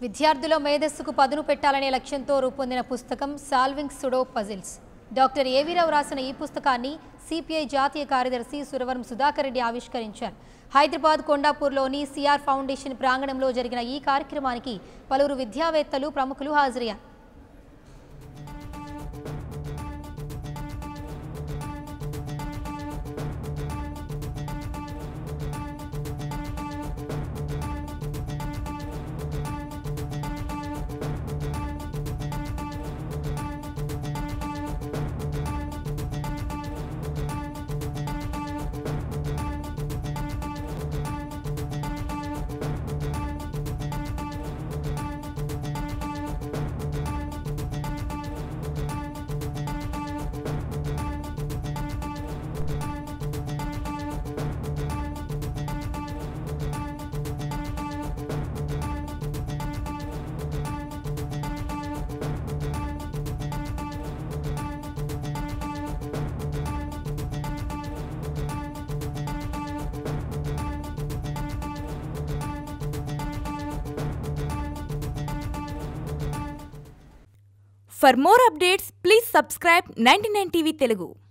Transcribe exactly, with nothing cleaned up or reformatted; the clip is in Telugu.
విద్యార్థుల మేధస్సుకు పదును పెట్టాలనే లక్ష్యంతో రూపొందిన పుస్తకం సాల్వింగ్ సుడో పజిల్స్. డాక్టర్ ఏవీరావు రాసిన ఈ పుస్తకాన్ని సిపిఐ జాతీయ కార్యదర్శి సురవరం సుధాకర్ రెడ్డి ఆవిష్కరించారు. హైదరాబాద్ కొండాపూర్లోని సిఆర్ ఫౌండేషన్ ప్రాంగణంలో జరిగిన ఈ కార్యక్రమానికి పలువురు విద్యావేత్తలు, ప్రముఖులు హాజరయ్యారు. For more updates, please subscribe ninety-nine T V Telugu.